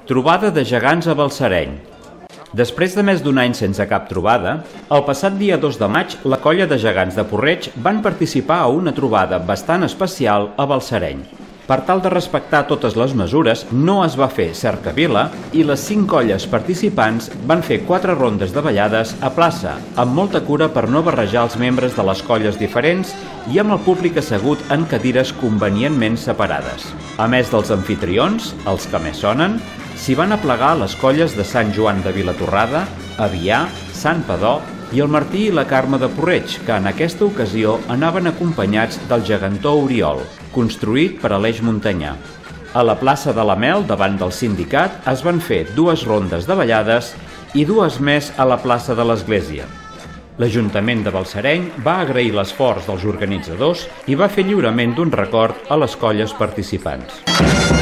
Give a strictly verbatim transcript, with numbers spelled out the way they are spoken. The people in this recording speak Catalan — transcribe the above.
Trobada de gegants a Balsareny. Després de més d'un any sense cap trobada, el passat dia dos de maig la colla de gegants de Porreig van participar a una trobada bastant especial a Balsareny. Per tal de respectar totes les mesures, no es va fer cercavila i les cinc colles participants van fer quatre rondes de ballades a plaça, amb molta cura per no barrejar els membres de les colles diferents i amb el públic assegut en cadires convenientment separades. A més dels anfitrions, els que més sonen, s'hi van aplegar les colles de Sant Joan de Vilatorrada, Avià, Sant Padó i el Martí i la Carme de Porreig, que en aquesta ocasió anaven acompanyats del gegantó Oriol, construït per Aleix Muntanyà. A la plaça de la Mel, davant del sindicat, es van fer dues rondes de ballades i dues més a la plaça de l'Església. L'Ajuntament de Balsareny va agrair l'esforç dels organitzadors i va fer lliurament d'un record a les colles participants.